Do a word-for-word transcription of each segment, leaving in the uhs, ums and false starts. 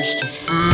supposed to feel.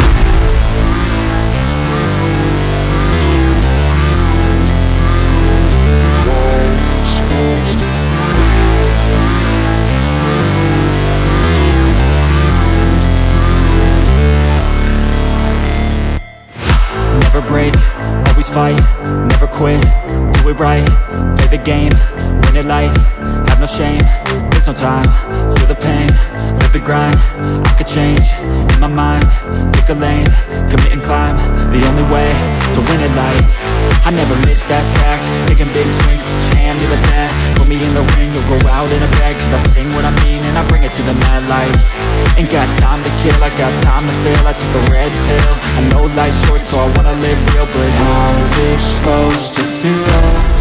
Never break, always fight, never quit, do it right, play the game, win it life, have no shame, there's no time, feel the pain, live the grind, I could change, in my mind, pick a lane, commit and climb, the only way to win it life. I never miss, that's fact, taking big swings, put your hand to the bat, put me in the ring, you'll go out in a bag, cause I sing what I mean and I bring it to the mad light. Ain't got time to kill, I got time to feel, I took the red pill, I know life's short so I wanna live real, but how's it supposed to feel?